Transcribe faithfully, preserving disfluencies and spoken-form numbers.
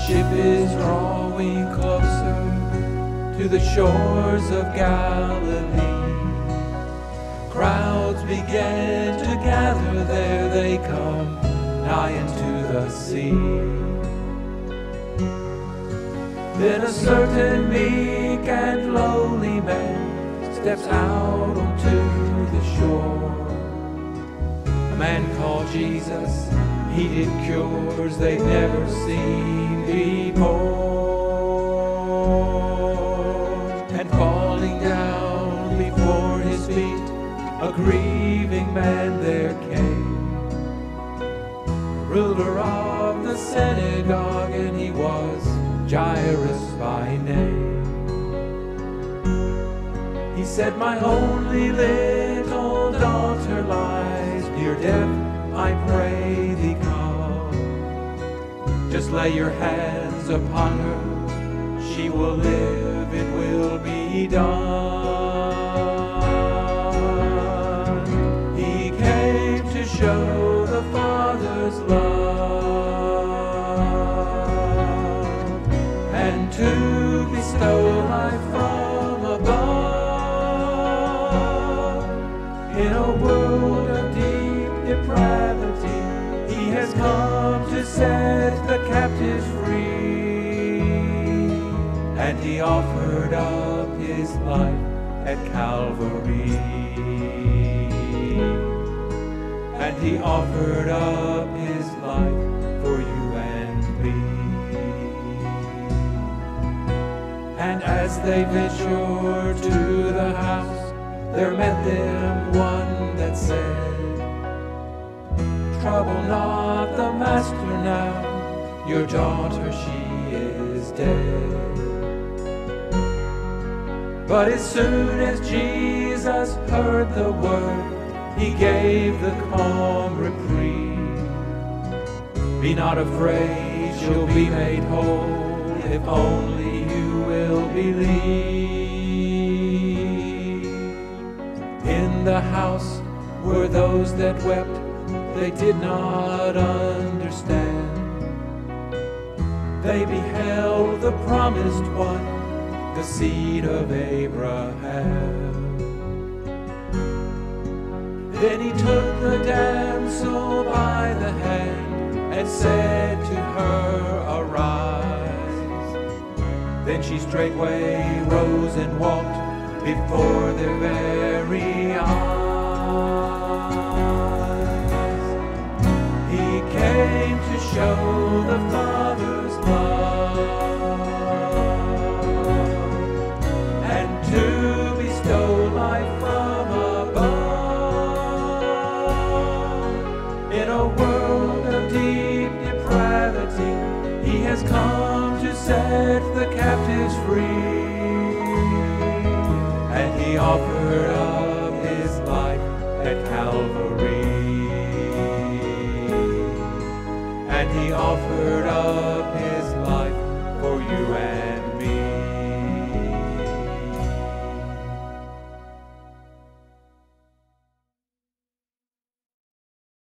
ship is drawing closer to the shores of Galilee. Crowds begin to gather there, they come nigh into the sea. Then a certain meek and lowly man steps out onto the shore. A man called Jesus, he did cures they'd never seen before. And falling down before his feet, a grieving man there came, ruler of the synagogue, and he was Jairus by name. He said, "My only little daughter lies near death, I pray thee come. Just lay your hands upon her, she will live, it will be done." He came to show the Father's love and to bestow life from above. In a world of deep depravity, he has come to set the captives free, and he offered up his life at Calvary, and he offered up his life for you and me. And as they ventured to the house, there met them one that said, "Trouble not the master now, your daughter she is dead." But as soon as Jesus heard the word, he gave the calm reprieve. "Be not afraid, she'll be made whole, if only you will believe." In the house were those that wept, they did not understand. They beheld the promised one, the seed of Abraham. Then he took the damsel by the hand and said to her, "Arise." Then she straightway rose and walked before their very eyes. He came to show the Father's love and to bestow life from above. In a world of deep depravity, he has come to set the captives free, and he offered up his life at Calvary, and he offered